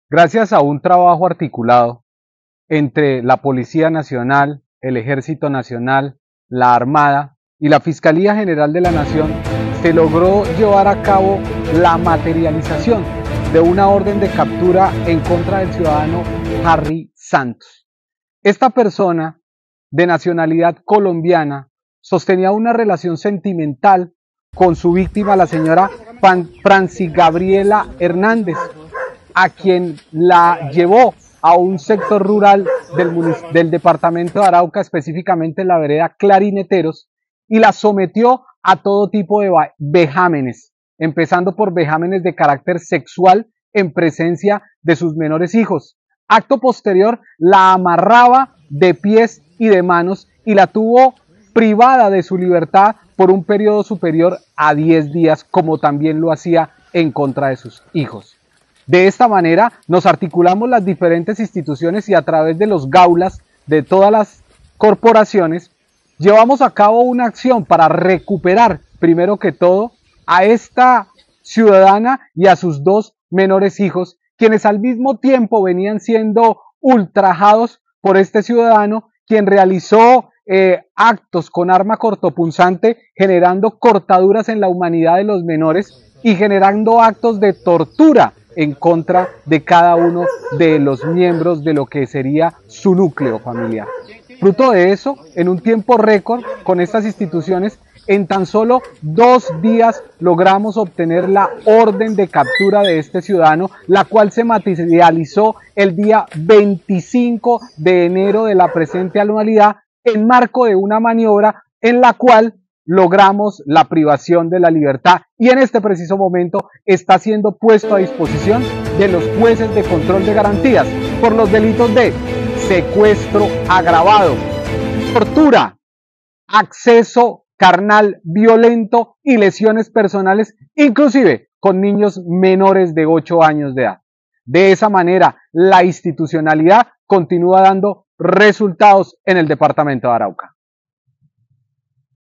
Gracias a un trabajo articulado entre la Policía Nacional, el Ejército Nacional, la Armada y la Fiscalía General de la Nación, se logró llevar a cabo la materialización de una orden de captura en contra del ciudadano Harry Santos. Esta persona, de nacionalidad colombiana, sostenía una relación sentimental con su víctima, la señora Franci Gabriela Hernández, a quien la llevó a un sector rural del departamento de Arauca, específicamente en la vereda Clarineteros, y la sometió a todo tipo de vejámenes, empezando por vejámenes de carácter sexual en presencia de sus menores hijos. Acto posterior, la amarraba de pies y de manos y la tuvo privada de su libertad por un periodo superior a 10 días, como también lo hacía en contra de sus hijos. De esta manera nos articulamos las diferentes instituciones y a través de los gaulas de todas las corporaciones llevamos a cabo una acción para recuperar, primero que todo, a esta ciudadana y a sus dos menores hijos, quienes al mismo tiempo venían siendo ultrajados por este ciudadano, quien realizó actos con arma cortopunzante, generando cortaduras en la humanidad de los menores y generando actos de tortura en contra de cada uno de los miembros de lo que sería su núcleo familiar. Fruto de eso, en un tiempo récord con estas instituciones, en tan solo 2 días logramos obtener la orden de captura de este ciudadano, la cual se materializó el día 25 de enero de la presente anualidad en marco de una maniobra en la cual logramos la privación de la libertad y en este preciso momento está siendo puesto a disposición de los jueces de control de garantías por los delitos de secuestro agravado, tortura, acceso carnal violento y lesiones personales, inclusive con niños menores de 8 años de edad. De esa manera, la institucionalidad continúa dando resultados en el departamento de Arauca.